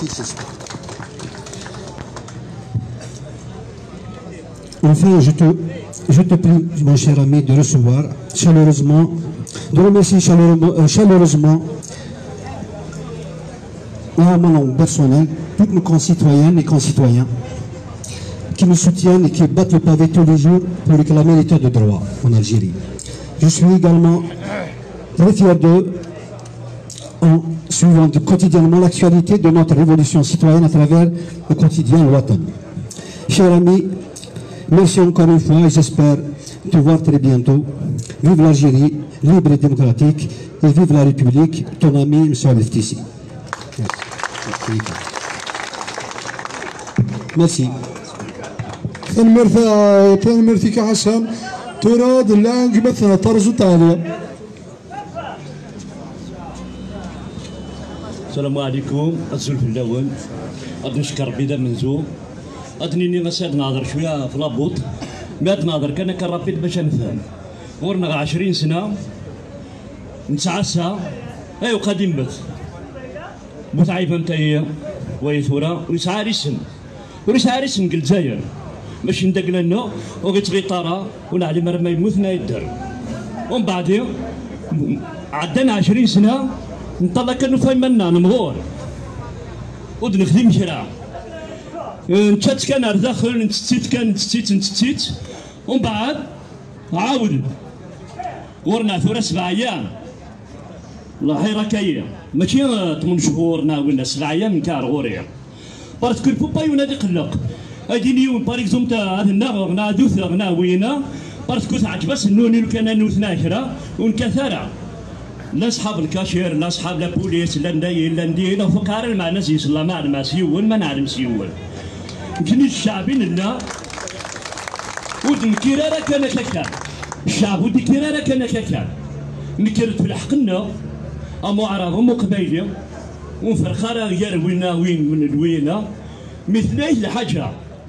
Enfin, je te prie, mon cher ami, de recevoir chaleureusement, de remercier chaleureusement et en mon nom personnel toutes nos concitoyennes et concitoyens qui me soutiennent et qui battent le pavé tous les jours pour réclamer l'état de droit en Algérie. Je suis également très fier d'eux en suivant quotidiennement l'actualité de notre révolution citoyenne à travers le quotidien Watan. Chers amis, merci encore une fois et j'espère te voir très bientôt. Vive l'Algérie, libre et démocratique, et vive la République, ton ami M. Al-Iftissi. Merci. تنمرتي كحسن تراد اللانج مثلا طرز تالي. السلام عليكم الزول الاول غادي نشكر بدا منزو غادي غنساد نهضر شويه في لابوط مات نهضر كان كرابيد باش نفهم ورنا 20 سنه نتعسى ايوا قديم بث متعيبه نتايا ويثورا ويسعى رسم وريسعى رسم الجزائر باش ندقنا لنا وغيتغي طارا ونعلم ما يموتنا يدار ومن بعد عدنا 20 سنه نطلع كانوا فايمنا نمغور ودنخدم شرع نتشات كان داخل نتستيت ومن بعد عاود ورنا ثورة 7 أيام الله خير كاية ماشي 8 شهور ناولنا 7 أيام نكار غوريا بارسكو البوبا ينادي قلق هادي اليوم باغ اكزومبل تاع هنا دوث هنا وينا بارسكو تعجبس نوني كان نوثنا كرا ونكثرة لا صحاب الكاشير لا صحاب لا بوليس لا ندايل لا ندير فقار مع ناس يسلا ما نعلم سيول ما نعلم سيول يمكن الشعبين لا ودن كيرارا كان كاكا الشعب ودي كيرارا كان كاكا نكرت في الحقنا امو عرب امو قبايلي ونفرخارا غير وينا وين من الوينا مثل اي الحاجه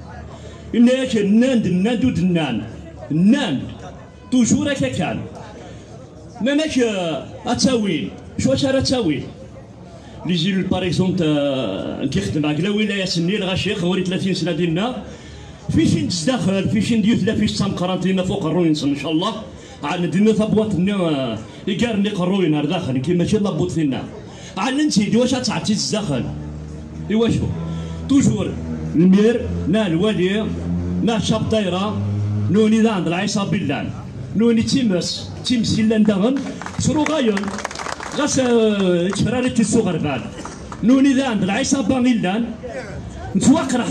إنك الناند ودنان الناند توجور كاكان ماناش اتاويل شو اش اتاويل لي جيل باغ اكزومبل كيخدم على ولايه سني الغشيخ وري 30 سنه ديالنا فيش تزدخل فيش ندير لا فيش تمقرات لنا فوق الروينس ان شاء الله عاد ندير ثبواتنا يقارني قروين هذا داخل كيما ماشي لابوت فينا عاد نسيدي واش تعطي تزدخل ايوا شو توجور المير نا الوالي نا شاب دايره نوني داند العيسى بلان نوني تيمس الا ندغن سرو غايون غاس تفراري تيسو غربان نوني داند العيسى بانيلان نتواقرح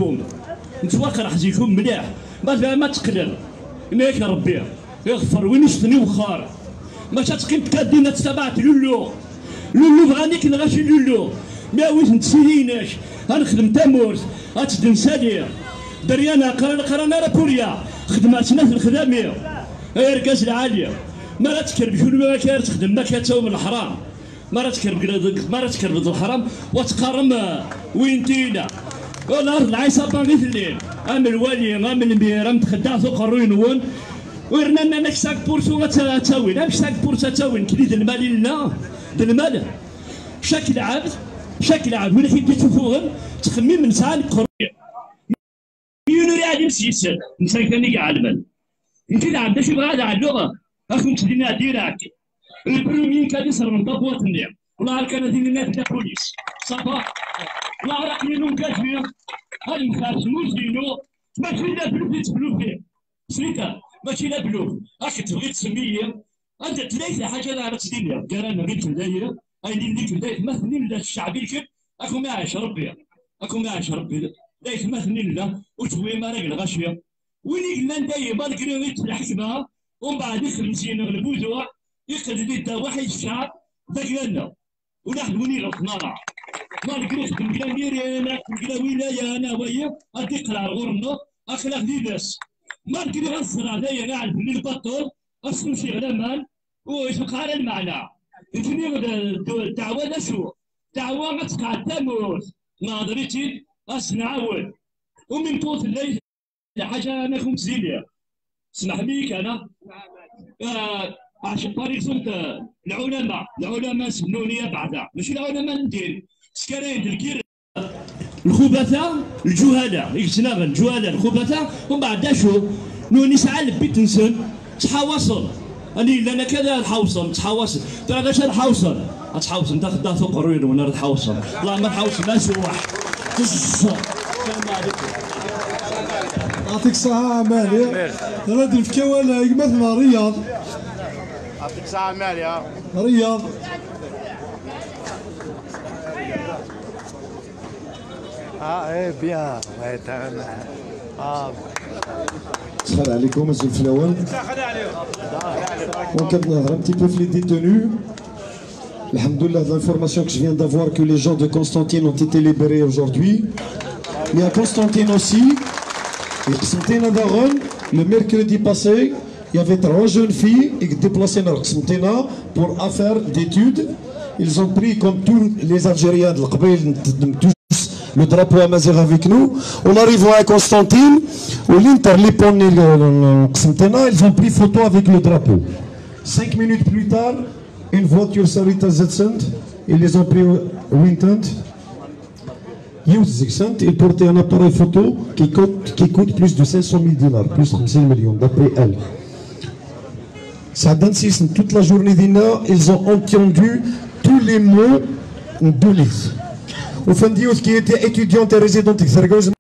زيكم مليح ما تقلل ناك ربي يغفر وين يشتني وخار ما تقيم تكادينا تبعت لولو بغانيك نغاشي لولو ما وين نتسيليناش غنخدم تامورت غتدن سالي دريانا قرانا رابوريا خدماتنا في الخدامية ركاز العالية ما لا تكرب شنو ما كان تخدم ما كتاوم الحرام ما لا تكرب الحرام وتقارم وين تينا والارض العيسى باغي الليل ام الوالي ام المير ام تخدع فوق الروينون ورنا انك ساك بورسو تاوين ام ساك بورسو تاوين كليد المال لنا المال شكل عبد ولا كي تشوفوهم تخمم من ساعه القرويه يونوري عادي مسيسر نساكني عالم يمكن عبد شي بغا على اللغه اخو تدينا ديراك البروميين كان يصير من طابوات النير والله كان دينا الناس تاع بوليس صافا الله راك منهم كاتبين هاي مخالف موزينو ماشي لا بلوف بلوفي سريكا ماشي لا بلوف راك تبغي تسميه انت تلاقي حاجه لا راك تدير قرانا غير في الدايره هاي اللي في الدايره مثلين الشعبي كيف اكو ما عايش ربي دايت مثلين لا وتوي ما راك الغاشيه وين قلنا نداير بالكري غير الحكمه ومن بعد يخدم زين البوزوع يقعد يدير واحد الشعب ذاك لنا ونحن وني القناع ما نقدرش نقول ندير انا نقول ولايه انا ويا غادي يقرا غورنا اخلاق دي ناس ما نقدر نصر هذايا نعرف اللي البطل اصلا شي غلامان ويبقى على المعنى يمكن الدعوه لا شو دعوه ما تقع تموت ناظرتي اسنعاود ومن طوط الليل حاجه انا كنت زينيه اسمح ليك انا عشان طريق العلماء سمنوني بعدا ماشي العلماء ندير سكرين الكير الخبثة الجهلاء يجتنب الجهلاء الخبثة ومن بعد شو نوني ساعة البيت نسن تحاوصل أني لأنا كذا الحوصل تحاوصل ترى غاش الحوصل تحاوصل تاخذ دا ثوق رويد ونرد حوصل والله ما حوصل ما سوى السلام عليكم يعطيك الصحة مالي راد الفكاوة مثلا رياض يعطيك الصحة مالي رياض ايه بيان Salam alaikum, monsieur Flawal. Donc, un petit peu les détenus. Alhamdoulilah, l'information que je viens d'avoir que les gens de Constantine ont été libérés aujourd'hui. Mais à Constantine aussi, Constantine Daron, le mercredi passé, il y avait 3 jeunes filles qui déplaçaient dans Constantine pour affaires d'études. Ils ont pris, comme tous les Algériens de l'Qbaïl, le drapeau amazigh avec nous. En arrivant à Constantine, au l'Interlipon ils ont pris photo avec le drapeau. 5 minutes plus tard, une voiture Sarita Zetsend, ils les ont pris au Wintent. Ils portaient un appareil photo qui coûte plus de 500 000 dinars, plus de 5 millions, d'après elle. Ça donne 6, toute la journée d'Ina, ils ont entendu tous les mots de l'Is. Au fond, qui était étudiante et résidente